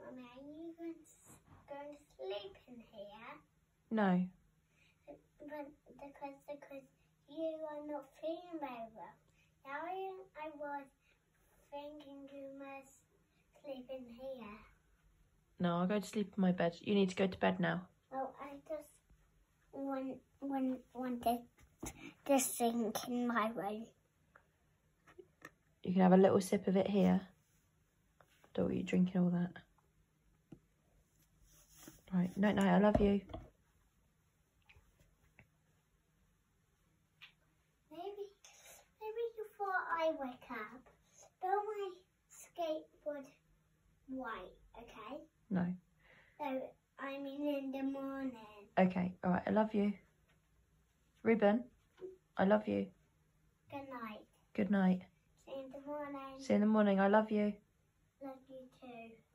Mummy, are you going to sleep in here? No. But because you are not feeling very well. Now I was thinking you must sleep in here. No, I'll go to sleep in my bed. You need to go to bed now. Oh, I just wanted this drink in my room. You can have a little sip of it here. Don't want you drinking all that. Right, night night, I love you. Maybe before I wake up, spell my skateboard white, okay? No. So, I mean in the morning. Okay, alright, I love you. Ruben, I love you. Good night. Good night. See you in the morning. See you in the morning, I love you. Love you too.